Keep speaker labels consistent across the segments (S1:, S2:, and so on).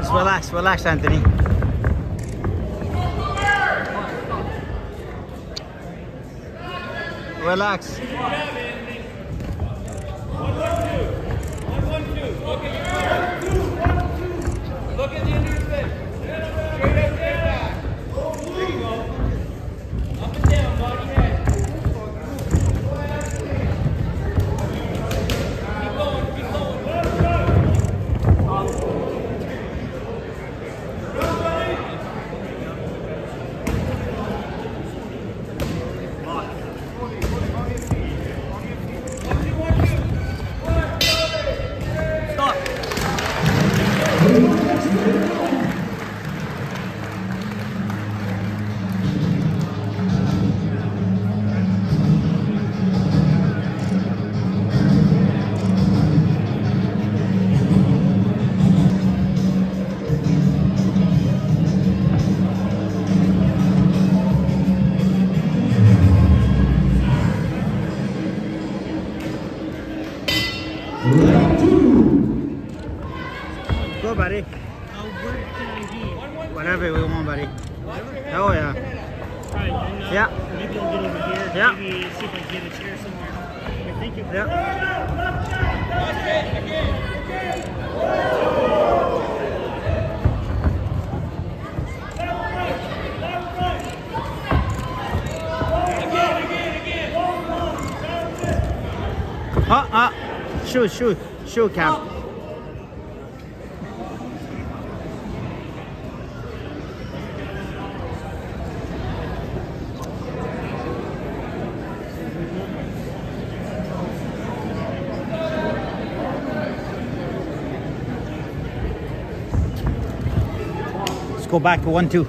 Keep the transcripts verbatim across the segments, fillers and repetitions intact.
S1: Just relax, relax, Anthony. Relax.
S2: Look at the end of your fist. Straight up, straight back. There you go. Up and down, body head. Keep going, keep going. Stop.
S1: Go, buddy.
S3: How good can I be?
S1: Whatever we want, buddy. Oh, yeah.
S3: Alright, then, uh,
S1: Yeah.
S3: maybe I'll get over here.
S1: Yeah.
S3: Maybe see if I can get a chair somewhere. I think it
S1: Yeah. Ah, ah. Shoot, shoot, shoot, Cap. Let's go back to one, two.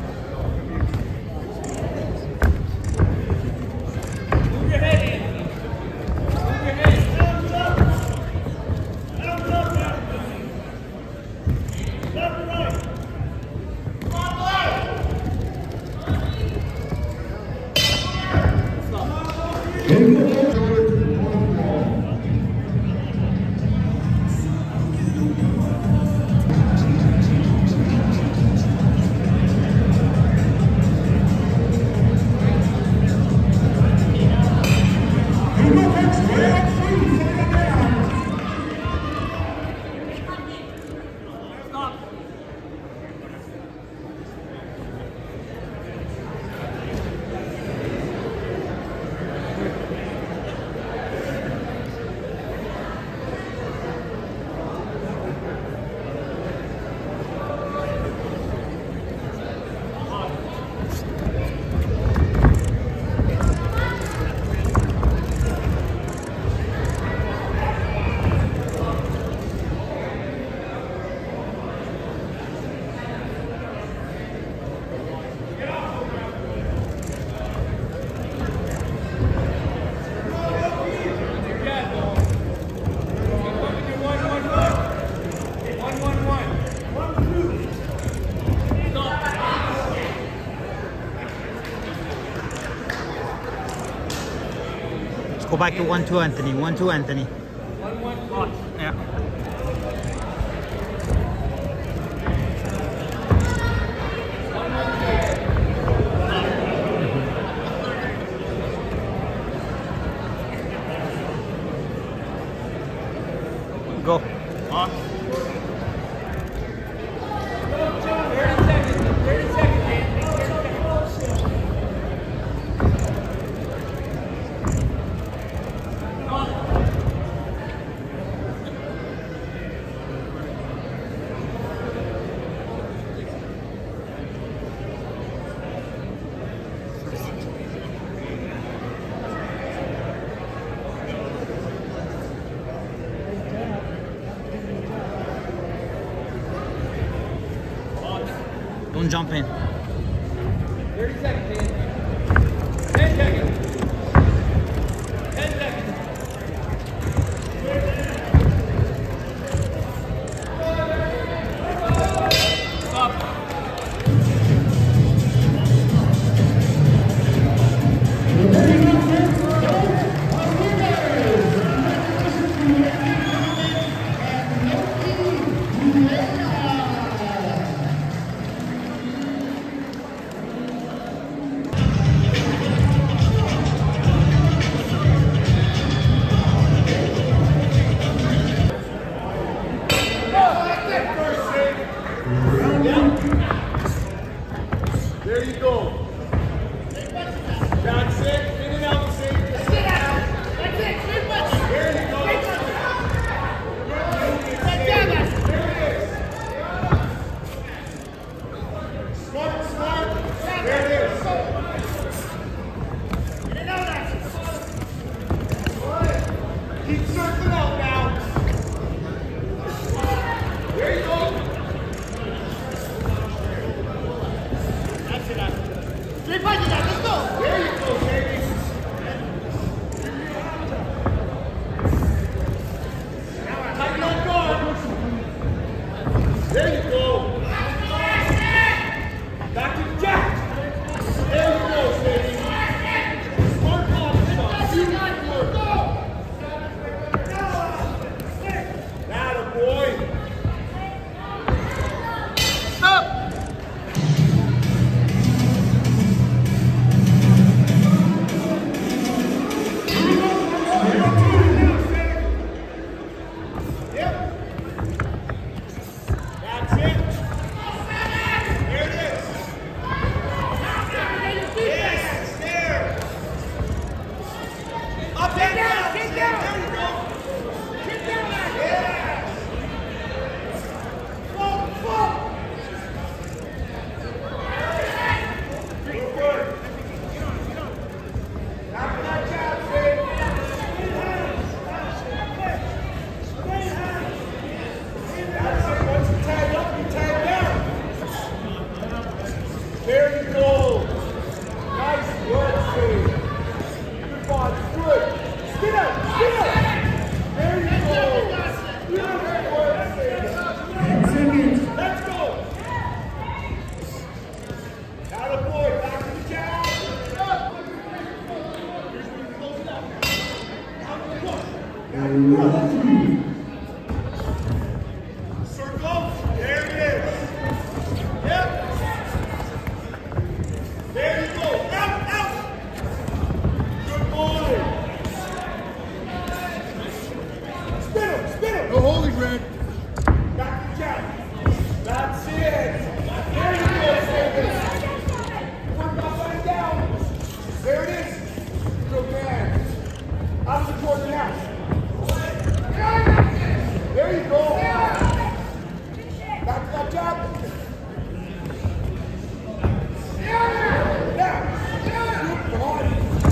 S1: Go back to one two Anthony. One two Anthony.
S2: One, one, one.
S1: Yeah. Go.
S2: Off. thirty seconds. thirty seconds, Anthony. thirty seconds.
S1: Don't jump in.
S2: thirty seconds, Anthony. ten seconds. ten seconds. Stop. There you go. Back to Jack. There you go, Sadie. Smart ball, son. You got it. Atta boy. Up. Yep. That's it. There it is. Yes, there. Up and down. Get down. There you go. Get down. Yeah. Fall, fall. Good work. After that job, Sid. That's it. Once you tag up, you tag down. There you go. Nice work, Sid. Good body. Good. Spin out. Spin out. There you go. Beautiful work, Sid. Let's go. Atta boy. Back to the jab. Here's where you close it up. Out the push. Now you run. Circle. There it is. Yep. There you go. Out, out. Good boy. Spin him, spin him.
S4: No holding, Red.
S2: Back to jab. That's it. There you go, David. Work up and down. There it is. Good man. Out of the corner now. There you go. Back to that jab. Now. Good body.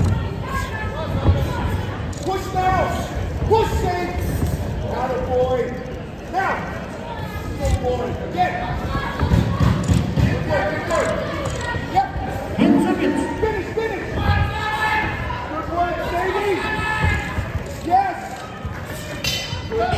S2: Push now. Push, Saint. Atta boy. Now. Good boy. Again. Good work, good work. Yep.
S3: ten seconds.
S2: Finish, finish. Good work, Sadie. Yes. Good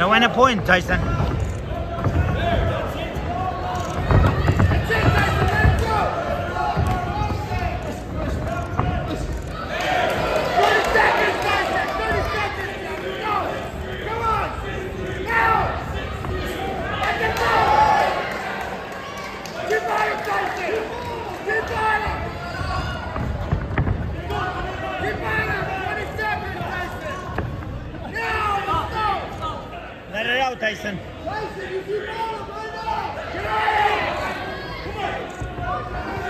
S1: Gonna win a point, Tyson. Let it out, Tyson.
S2: Tyson, you keep on him right now! Get out! Come on!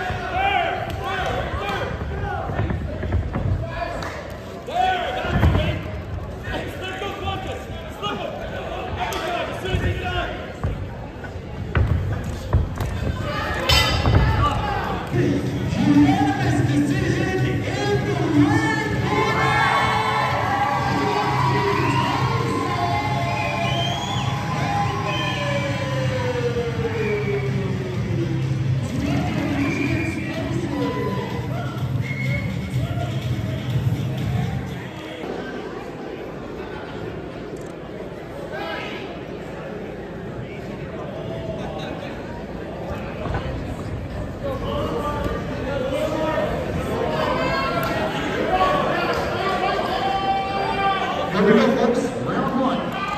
S4: Here we go, folks. Round one.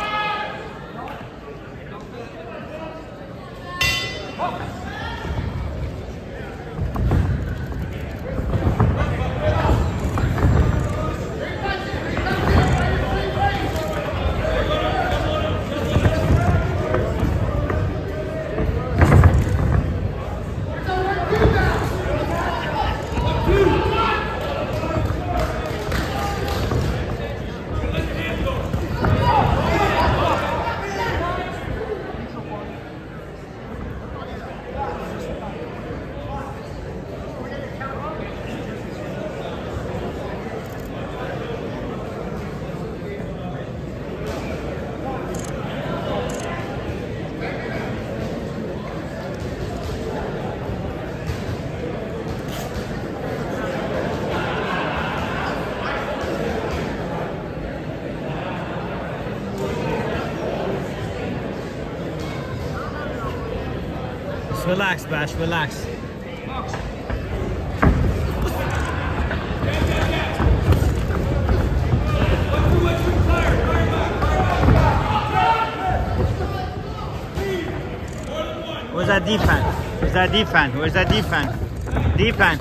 S1: Just relax, Bash, relax. Where's that defense? Where's that defense? Where's that defense? Defense.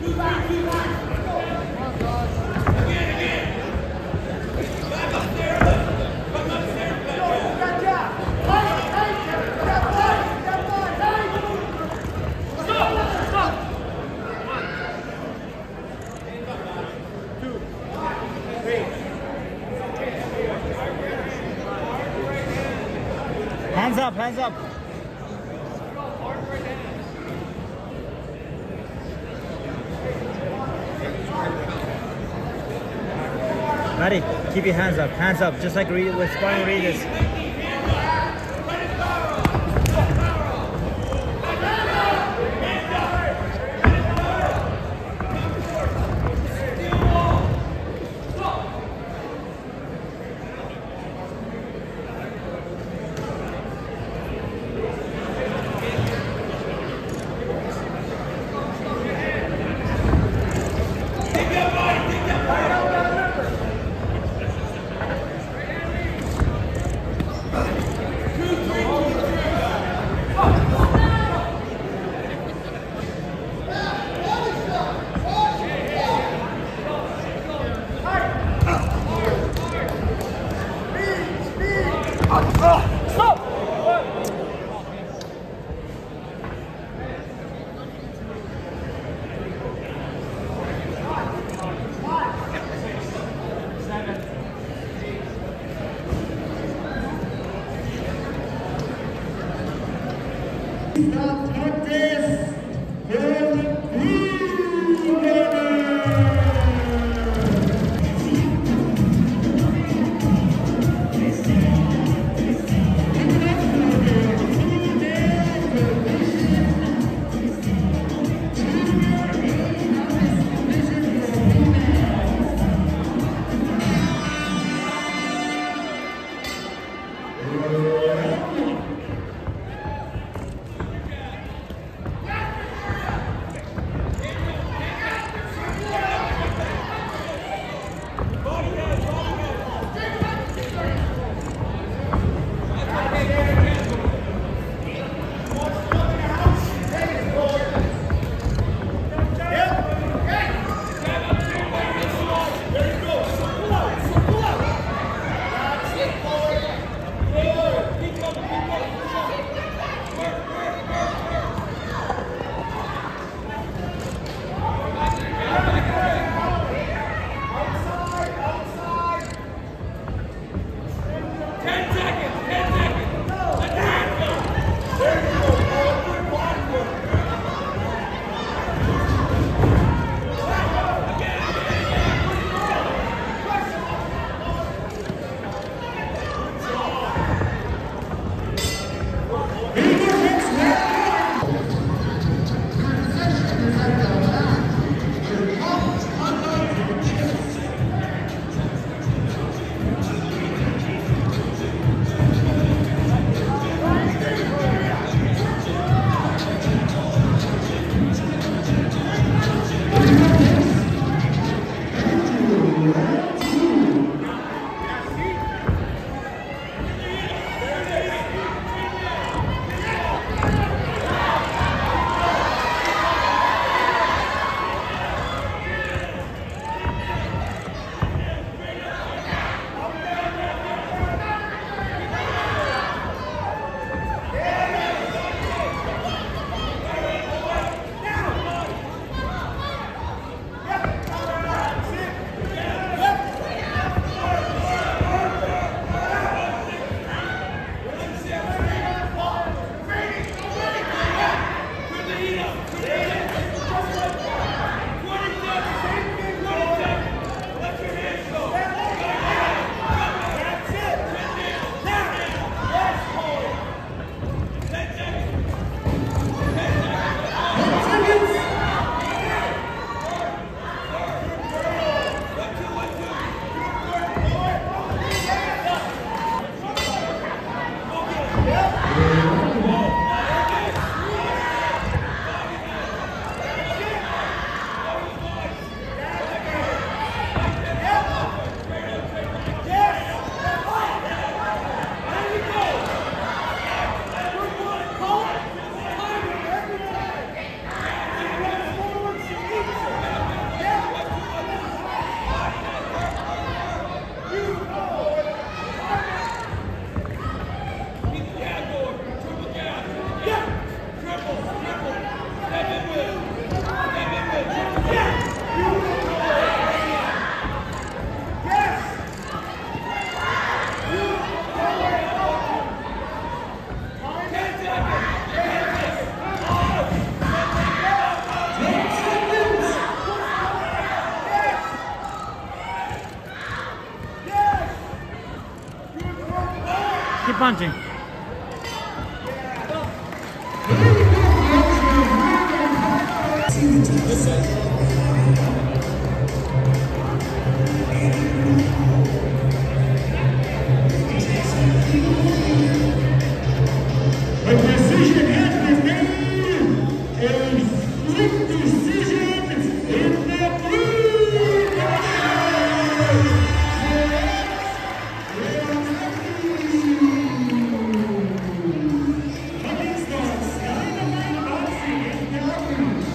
S1: Hands up, hands up. Maddie, keep your hands up, hands up, just like read, with sparring readers.
S2: Stop practice.
S1: keep punching.
S4: A decision has been made. A split decision in the blue corner. Against the Skyline Boxing in Belarus.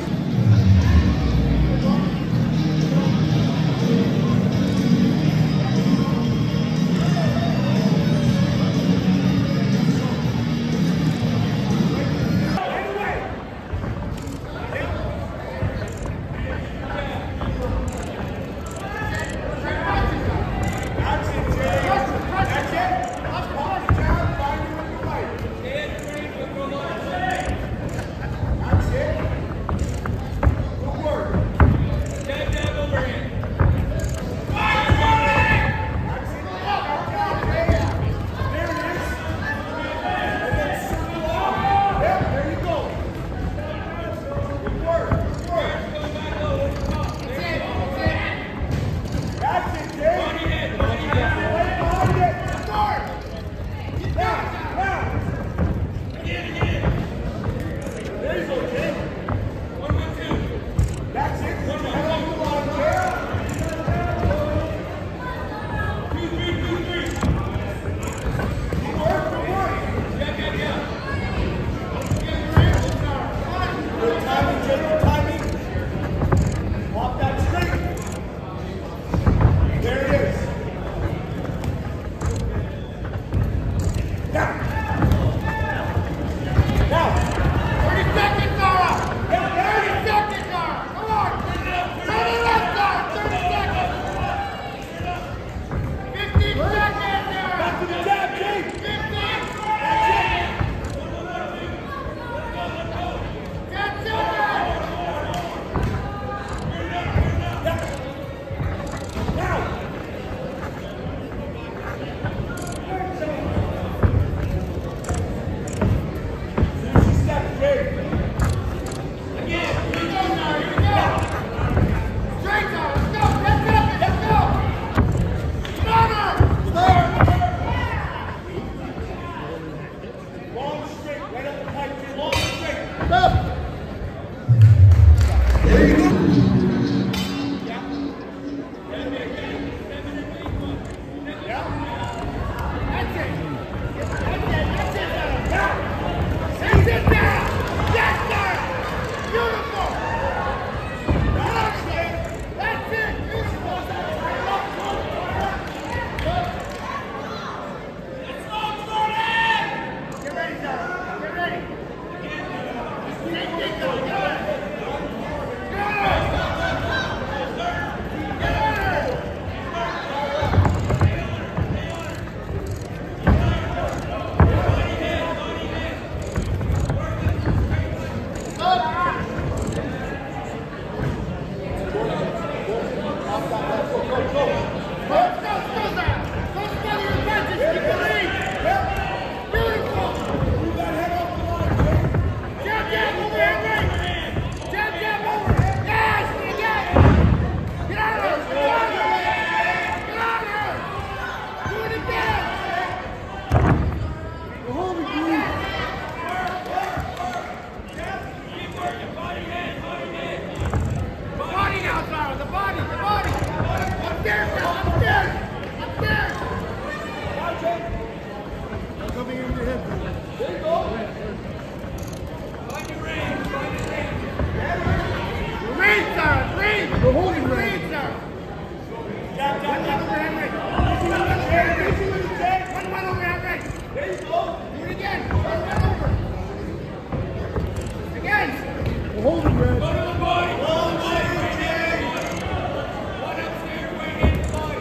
S2: Holding red.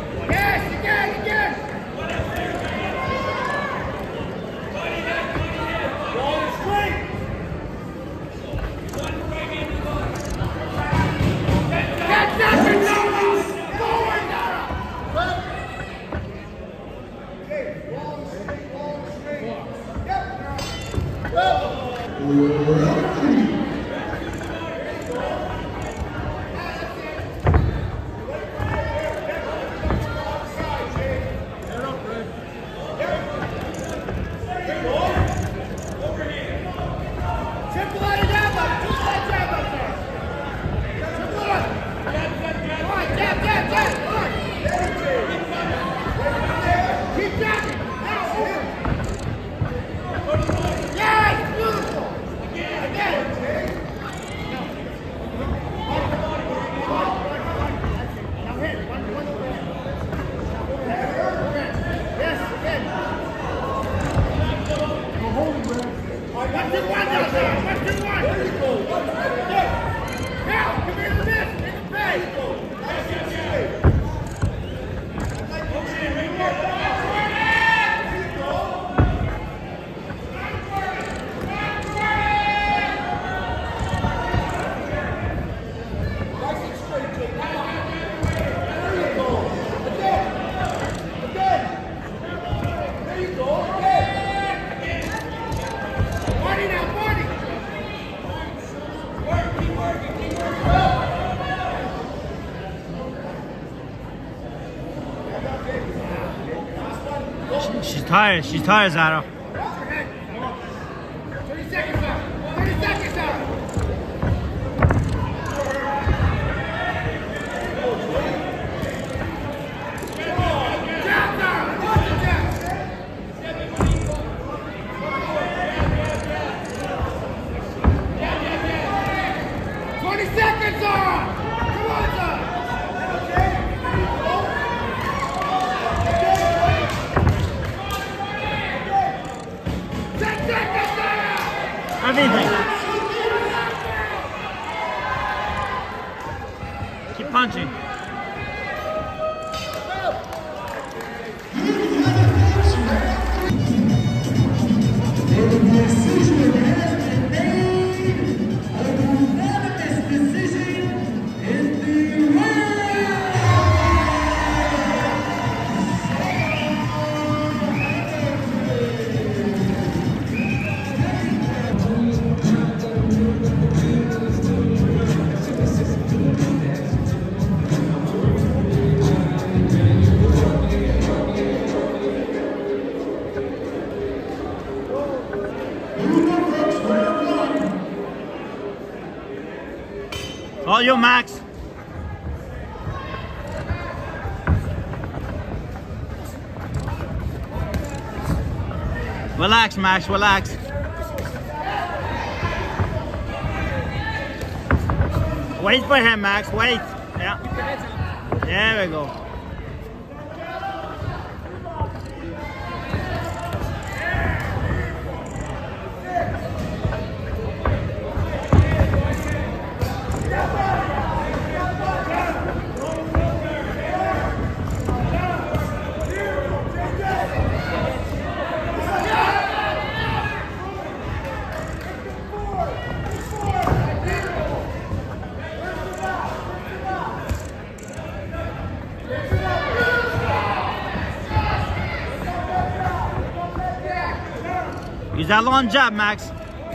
S1: tired. She's tired, Zara.
S2: thirty seconds out. thirty seconds out. twenty seconds on! Come on, son! ten seconds on!
S1: Everything. Keep punching.
S4: Decision has been made. A unanimous decision in the round.
S1: All you, Max. Relax, Max, relax. Wait for him, Max, wait. Yeah. There we go. Use that long jab, Max.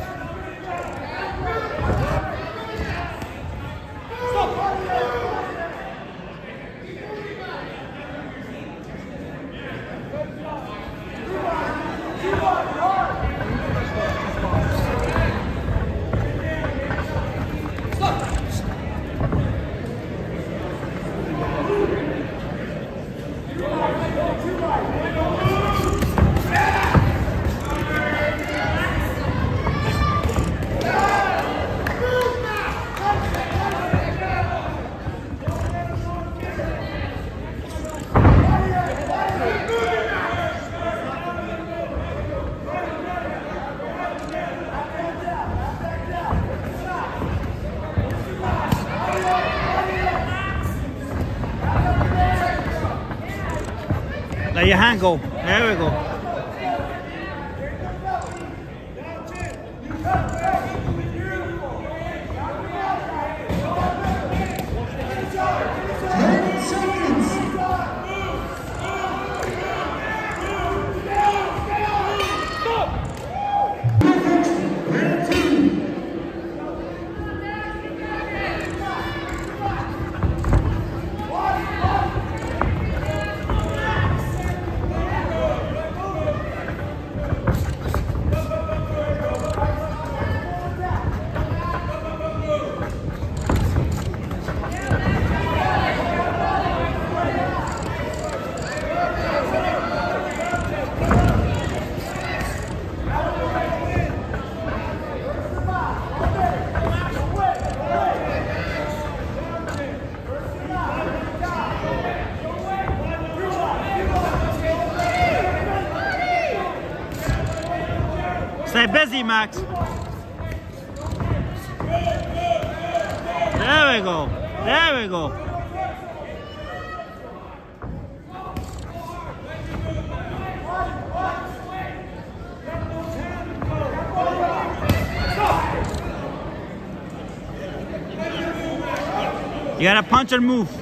S1: Let your hand go. There we go. Stay busy, Max. There we go. There we go. You gotta punch and move.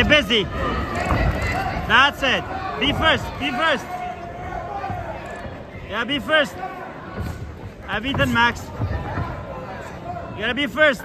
S1: Stay busy. That's it. Be first. Be first. Yeah, be first. I've eaten, Max. You gotta be first.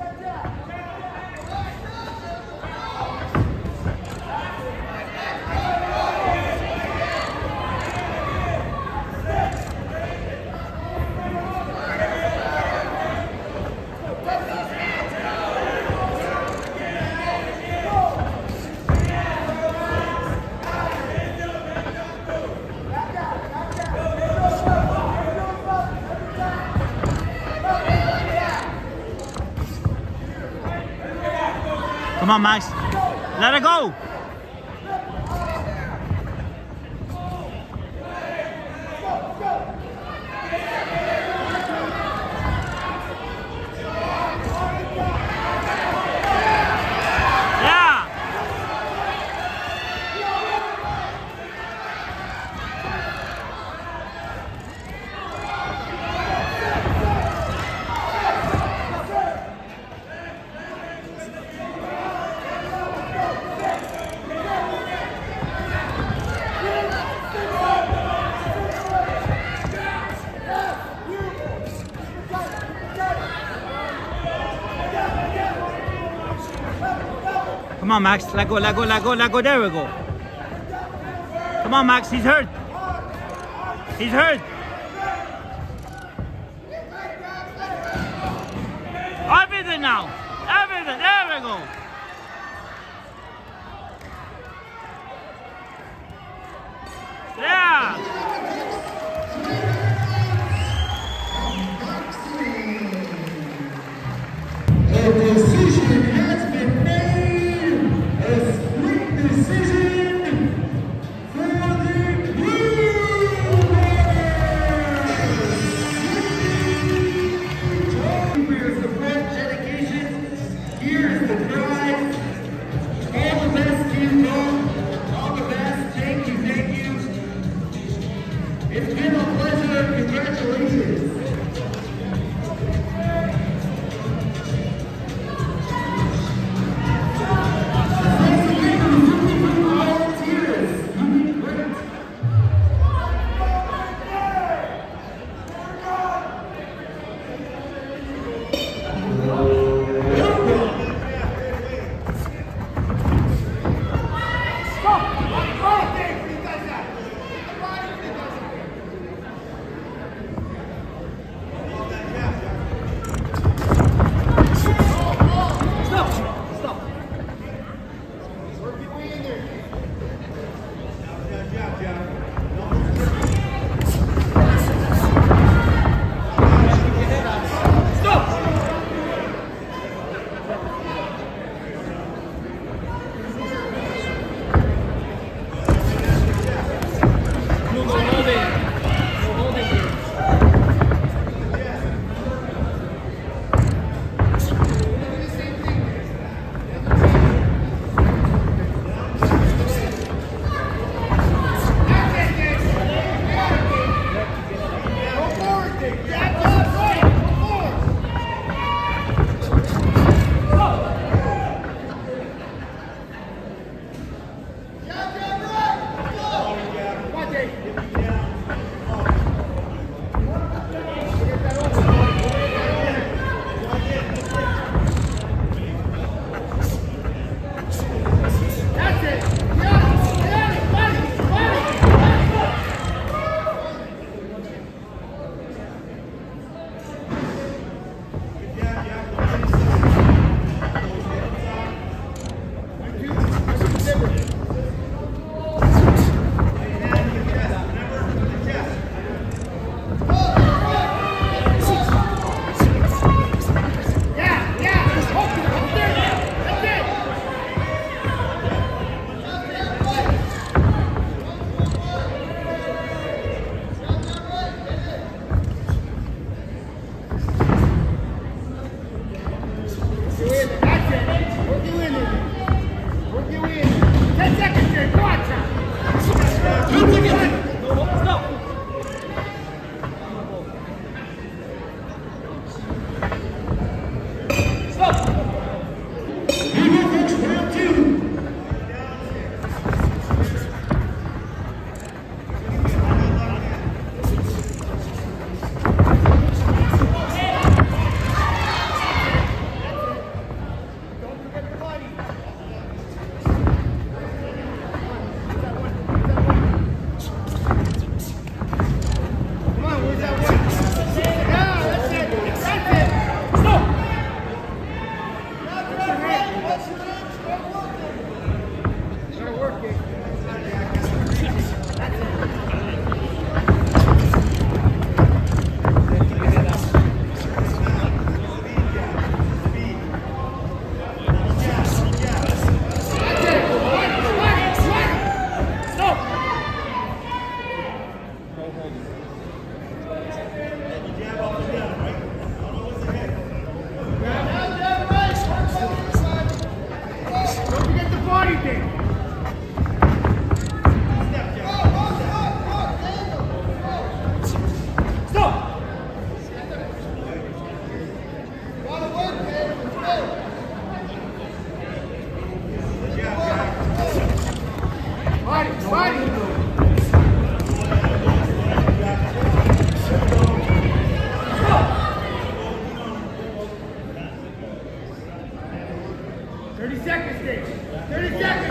S1: Come on, Max. Let it go. Yeah. Come on, Max. Let go, let go, let go, let go. There we go. Come on, Max. He's hurt. He's hurt. Everything now. Everything. There we go. Yeah.
S2: A decision has been made. A split decision for the Blue Raiders. For your support, dedication, here is the prize. All the best to you both. All the best. Thank you, thank you. It's been a pleasure. Congratulations.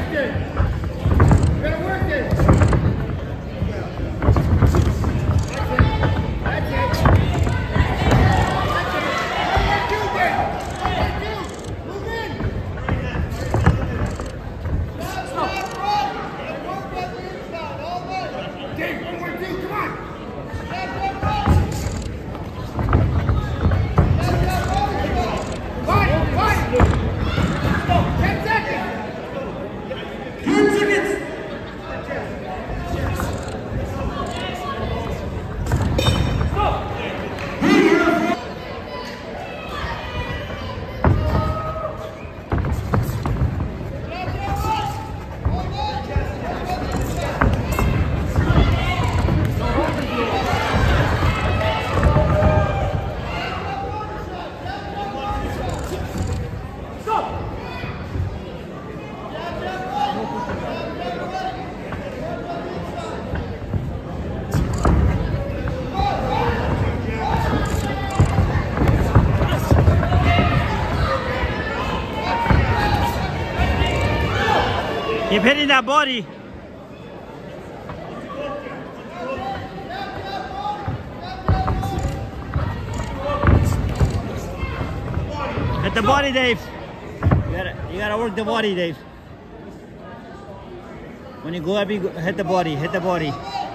S1: Keep hitting that body. Hit the body, Dave. You gotta, you gotta work the body, Dave. When you go up, you go, hit the body, hit the body.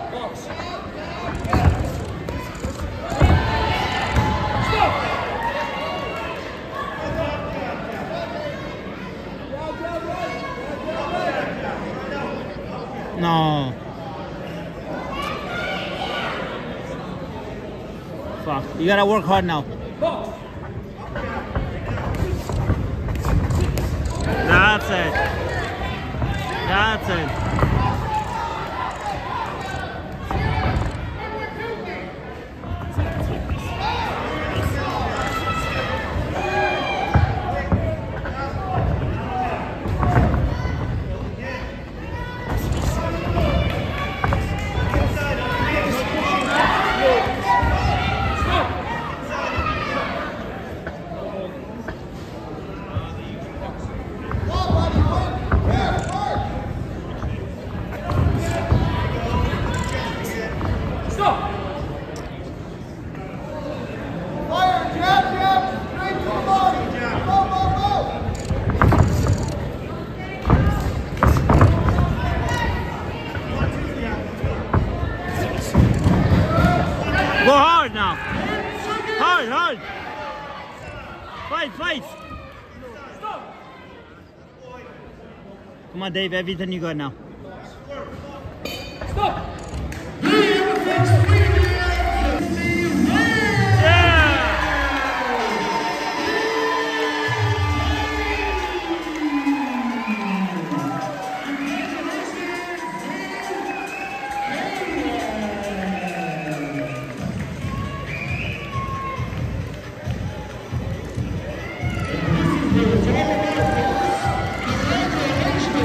S1: No. Fuck. You gotta work hard now. That's it. That's it. Go hard now. Hard, hard. Fight, fight. Come on, Dave. Everything you got now.
S2: Stop.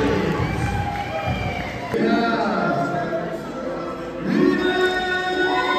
S4: Yeah.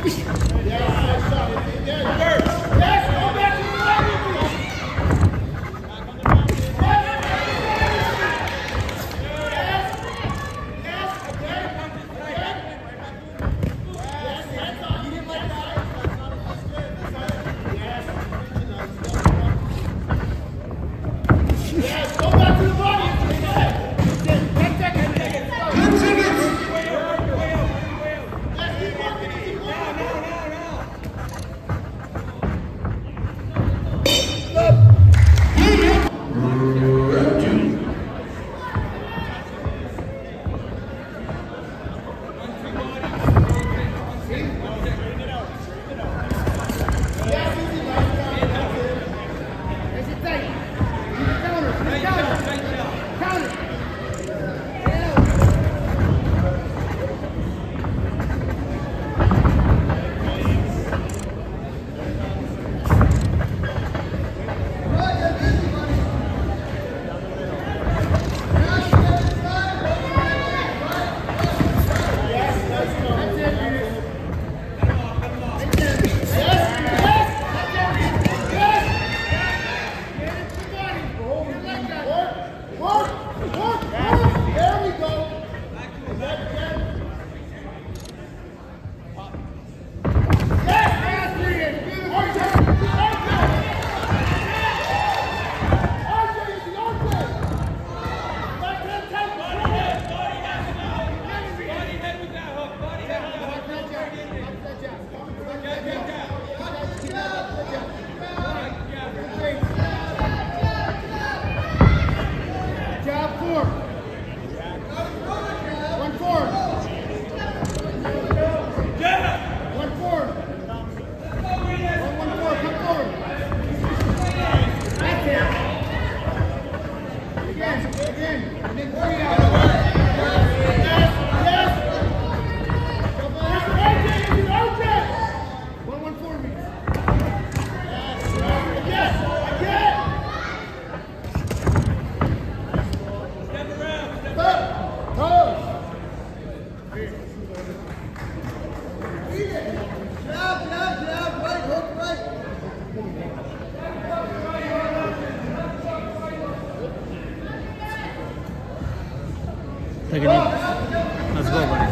S1: Take it easy. Let's go, buddy.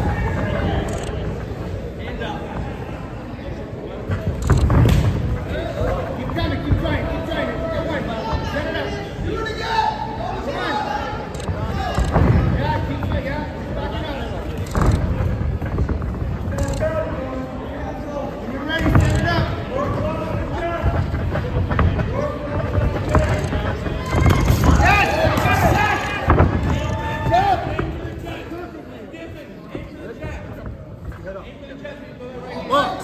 S2: Keep coming, keep trying, keep trying. Get away. Get it up. Do it again. Come on. Yeah, keep trying, yeah. Back it up. When you're ready, stand it up. Yes! Yes! Jump! Box.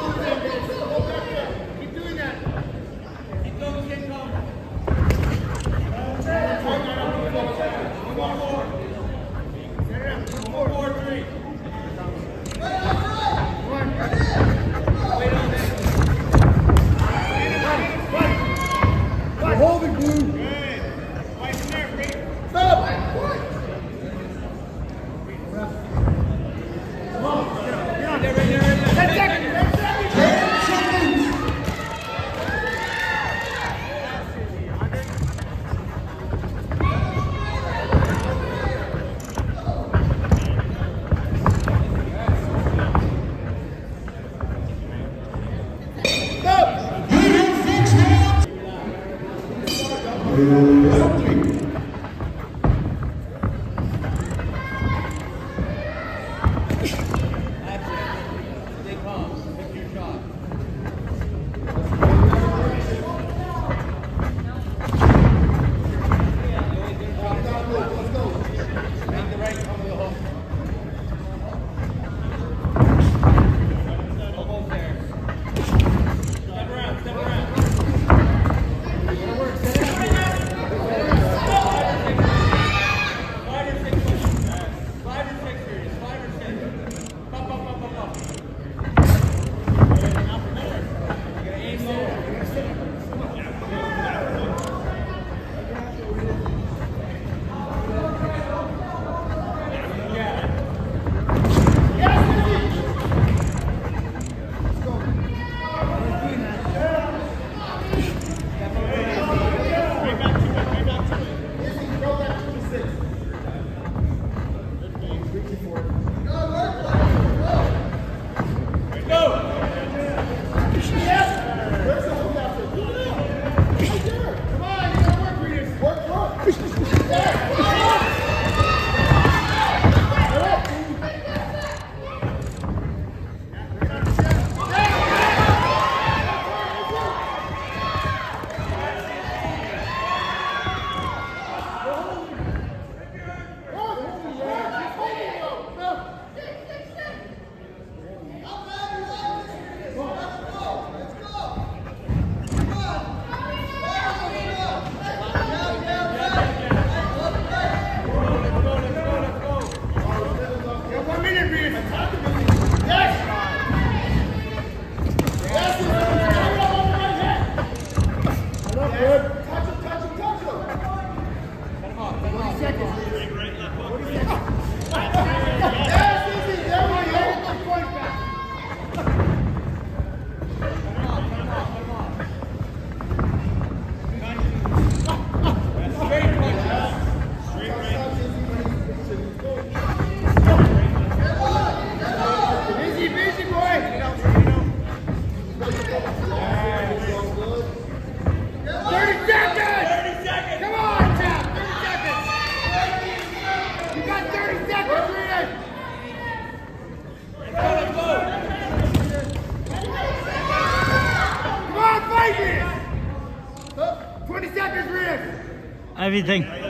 S2: Keep doing that. Keep going, keep going. One more. Set it up. One more. Four, three. One. Wait on that. You're holding, Blue. Good. Right from there, Reed. Stop. Come on. Get on. Get on. Get ready, get ready. Ten seconds. Ten seconds. Stop. Stay calm. Pick your shot. Let's go. Make the right come to the hook. Almost there. Step around, step around. Good work, set it up.
S1: Everything.